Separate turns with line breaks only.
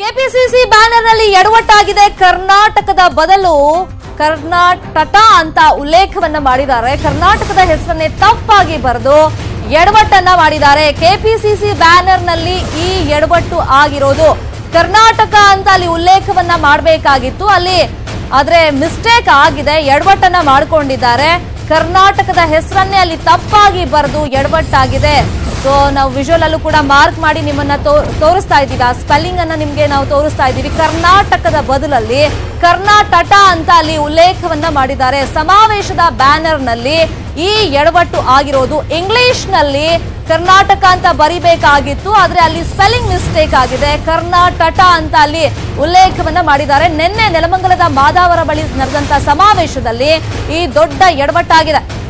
KPCC banner ನಲ್ಲಿ ಎಡವಟ್ಟಾಗಿದೆ. ಕರ್ನಾಟಕದ ಬದಲು ಕರ್ನಾಟಕ ಅಂತ ಉಲ್ಲೇಖವನ್ನ ಮಾಡಿದ್ದಾರೆ. ಕರ್ನಾಟಕದ ಹೆಸರನ್ನೇ ತಪ್ಪಾಗಿ ಬರೆದು ಎಡವಟ್ಟನ್ನ ಮಾಡಿದ್ದಾರೆ. ಕೆಪಿಸಿಸಿ ಬ್ಯಾನರ್ ನಲ್ಲಿ ಈ ಎಡವಟ್ಟು ಆಗಿರೋದು. ಕರ್ನಾಟಕ ಅಂತ ಅಲ್ಲಿ ಉಲ್ಲೇಖವನ್ನ ಮಾಡಬೇಕಾಗಿತ್ತು, ಅಲ್ಲಿ ಆದ್ರೆ ಮಿಸ್ಟೇಕ್ ಆಗಿದೆ, ಎಡವಟ್ಟನ್ನ ಮಾಡಿಕೊಂಡಿದ್ದಾರೆ. ಕರ್ನಾಟಕದ ಹೆಸರನ್ನೇ ಅಲ್ಲಿ ತಪ್ಪಾಗಿ ಬರೆದು ಎಡವಟ್ಟಾಗಿದೆ. ಸೊ ನಾವು ವಿಜುವಲ್ ಅಲ್ಲೂ ಕೂಡ ಮಾರ್ಕ್ ಮಾಡಿ ನಿಮ್ಮನ್ನ ತೋರಿಸ್ತಾ ಇದ್ದೀವಿ. ಆ ಸ್ಪೆಲ್ಲಿಂಗ್ ಅನ್ನ ನಿಮ್ಗೆ ನಾವು ತೋರಿಸ್ತಾ ಇದ್ದೀವಿ. ಕರ್ನಾಟಕದ ಬದಲಲ್ಲಿ ಕರ್ನಾಟಕ ಅಂತ ಅಲ್ಲಿ ಉಲ್ಲೇಖವನ್ನ ಮಾಡಿದ್ದಾರೆ. ಸಮಾವೇಶದ ಬ್ಯಾನರ್ ನಲ್ಲಿ ಈ ಎಡವಟ್ಟು ಆಗಿರೋದು. ಇಂಗ್ಲಿಷ್ ನಲ್ಲಿ ಕರ್ನಾಟಕ ಅಂತ ಬರಿಬೇಕಾಗಿತ್ತು, ಆದ್ರೆ ಅಲ್ಲಿ ಸ್ಪೆಲ್ಲಿಂಗ್ ಮಿಸ್ಟೇಕ್ ಆಗಿದೆ. ಕರ್ನಾಟಕ ಅಂತ ಅಲ್ಲಿ ಉಲ್ಲೇಖವನ್ನ ಮಾಡಿದ್ದಾರೆ. ನಿನ್ನೆ ನೆಲಮಂಗಲದ ಮಾದಾವರ ಬಳಿ ನಡೆದಂತ ಸಮಾವೇಶದಲ್ಲಿ ಈ ದೊಡ್ಡ ಎಡವಟ್ಟಾಗಿದೆ.